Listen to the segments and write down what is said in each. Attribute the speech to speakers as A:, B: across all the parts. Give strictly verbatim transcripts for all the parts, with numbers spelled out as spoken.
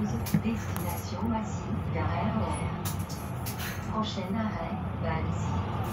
A: douze, destination Massy, gare R E R. Prochain arrêt, Balzy.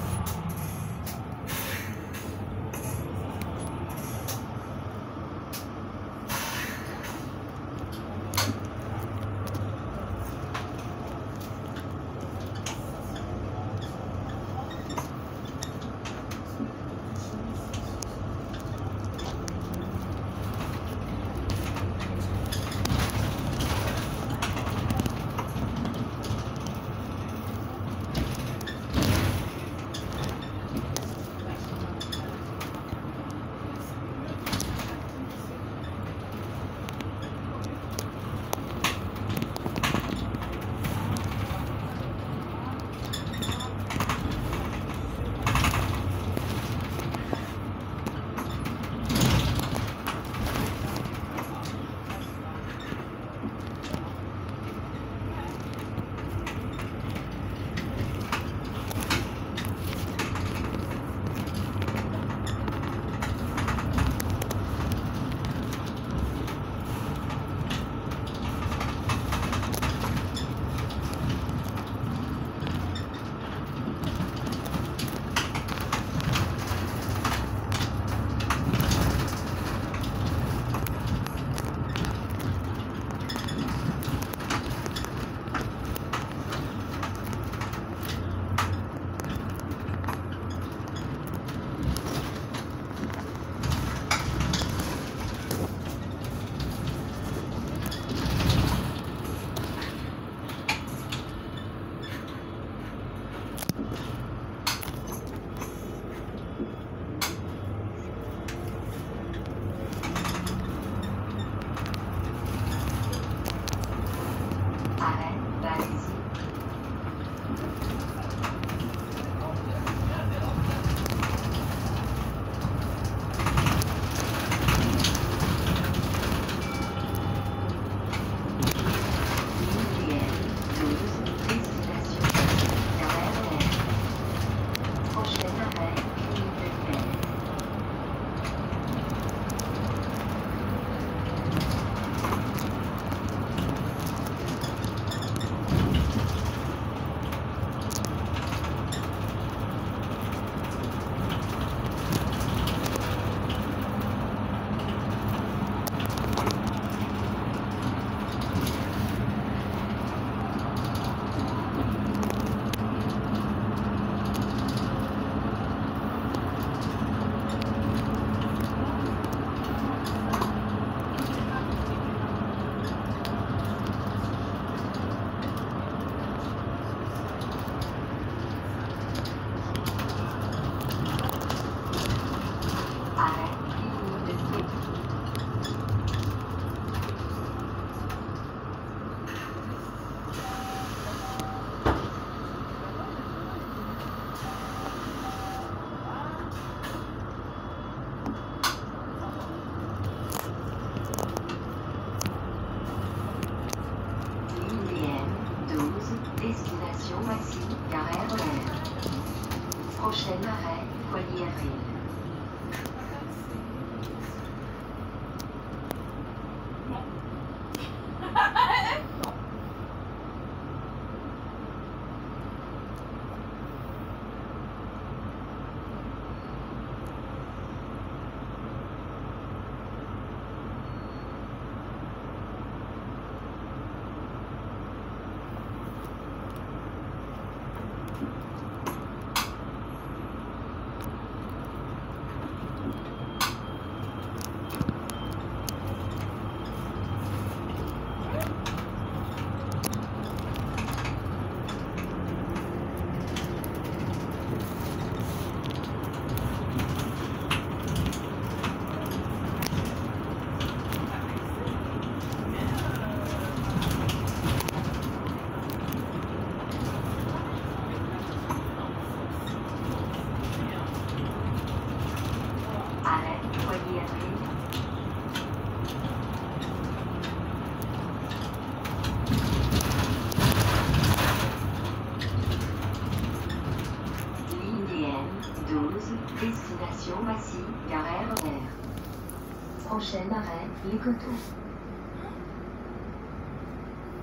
A: Prochain arrêt, Poilièvre. Destination Massy, gare R E R. Prochain arrêt, Les Coteaux.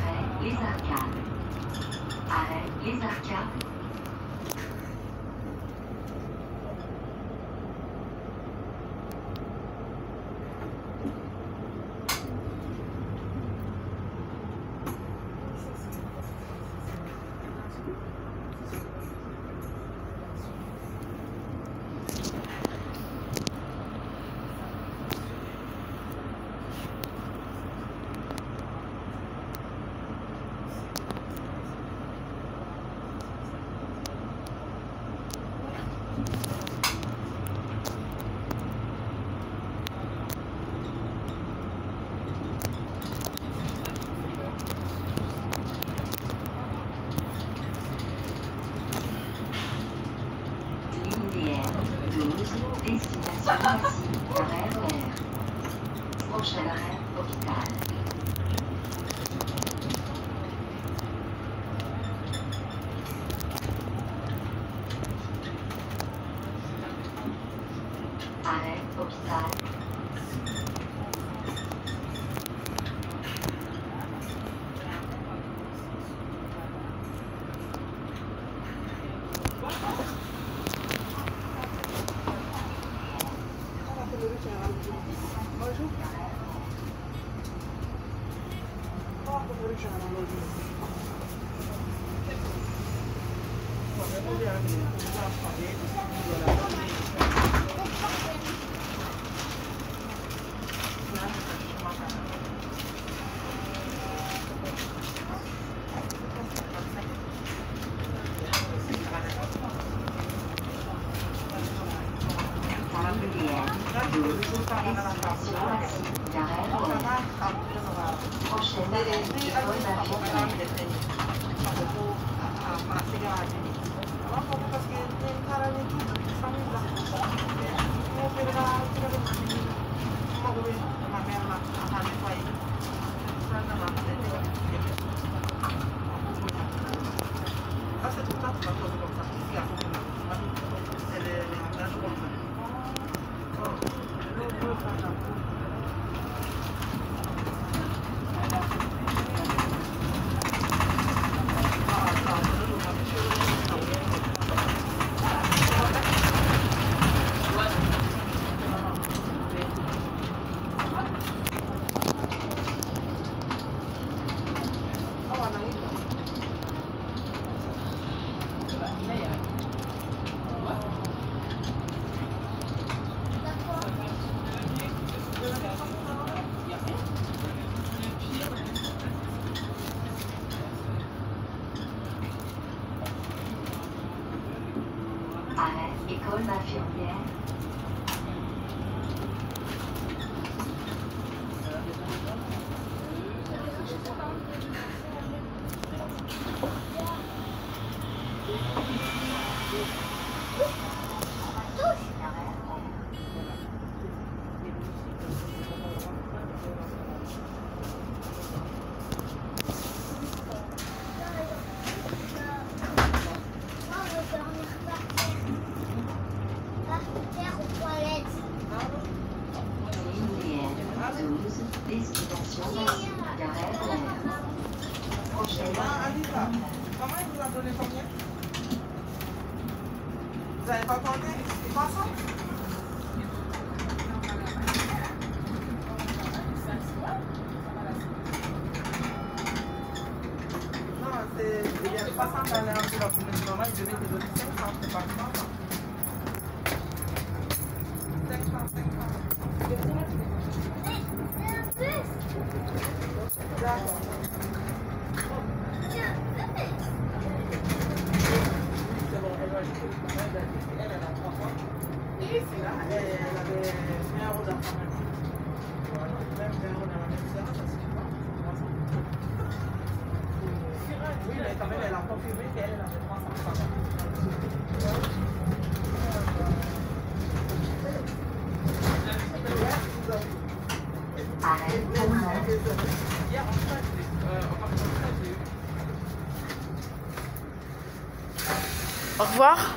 A: Arrêt les arcades. Arrêt les arcades. Destination Massy, arrêt R E R. Prochain arrêt, hôpital. Arrêt, hôpital.
B: Bonjour. Oh, vous voulez que j'aille à l'autre.
A: Arrêt, école d'infirmière. Destination Massy, arrêt R E R. Prochaine arrêt.
B: Comment il vous a donné combien? Vous n'avez pas compté? C'est pas ça? Non, c'est... Il n'y avait pas ça dans l'enveloppe. Normalement, il devait te donner cinq cents, c'est pas ça. cinq cents, cinq cents. D'accord. C'est bon, elle va jouer. Elle, elle a trois fois. Et c'est là, elle avait vingt euros d'informatique. Voilà, même vingt euros dans la même séance, ça suffit pas. Oui, mais quand même, elle a confirmé qu'elle avait trois cents francs.
A: Arrêt Tournon.
C: Au revoir.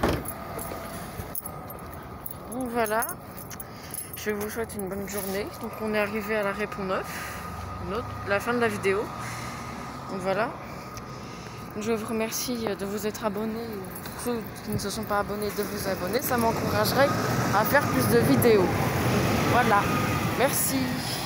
C: Donc voilà, je vous souhaite une bonne journée. Donc on est arrivé à l'arrêt Pont-Neuf, la fin de la vidéo. Donc voilà. Je vous remercie de vous être abonnés. Pour ceux qui ne se sont pas abonnés, de vous abonner. Ça m'encouragerait à faire plus de vidéos. Voilà. Merci.